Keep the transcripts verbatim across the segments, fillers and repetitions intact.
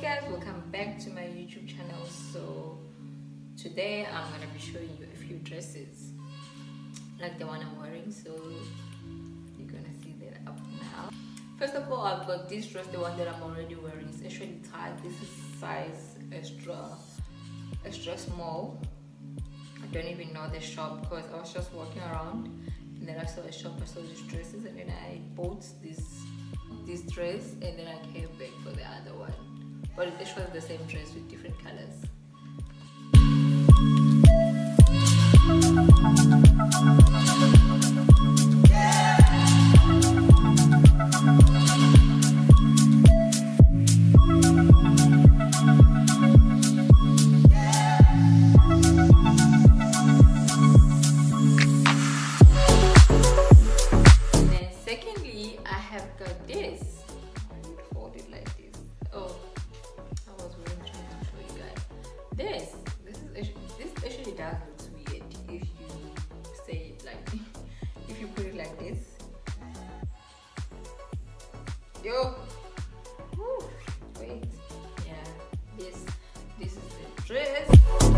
guys, welcome back to my YouTube channel. So today I'm gonna be showing you a few dresses like the one I'm wearing, so you're gonna see that up now. First of all, I've got this dress, the one that I'm already wearing. It's actually tight. This is size extra extra small. I don't even know the shop because I was just walking around and then I saw a shop, I saw these dresses, and then I bought this this dress and then I came back for the other one. But it was the same dress with different colors. And then secondly, I have got this. Fold it like this. Oh, I was really trying to show you guys. This, this is actually, this actually does look weird if you say it like, if you put it like this. Yo, woo, wait, yeah, this, this is the dress.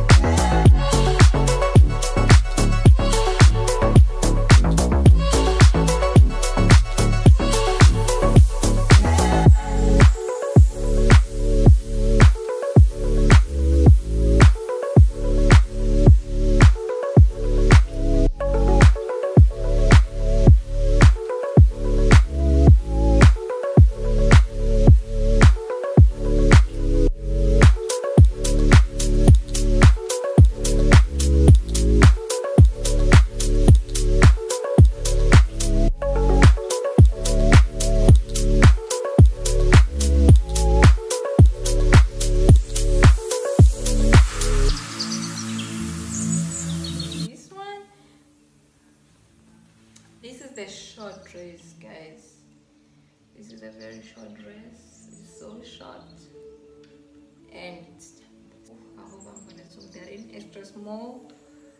This is the short dress, guys. This is a very short dress. It's so short, and it's, I hope I'm gonna zoom that in extra small.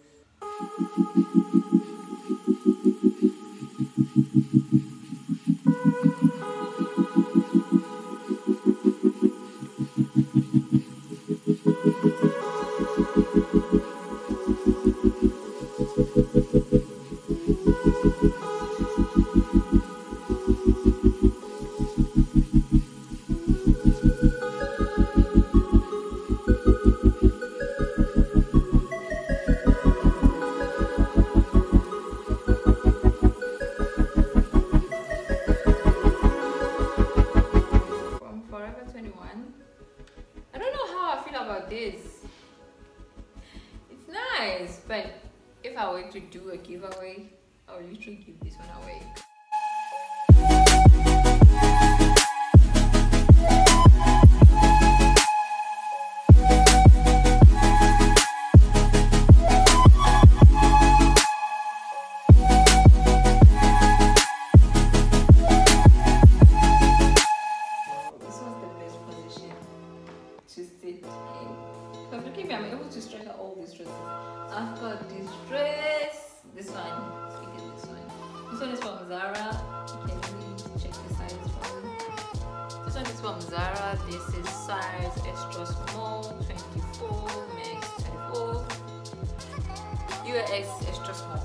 I don't know how I feel about this. It's nice, but if I were to do a giveaway, I would literally give this one away. To sit in. Because look at me, I'm able to stretch out all these dresses. I've got this dress, this one, look at this one. This one is from Zara. You can really check the size for me. This one is from Zara. This is size extra small, twenty-four, max twenty-four, U X extra small.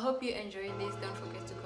hope you enjoyed this. Don't forget to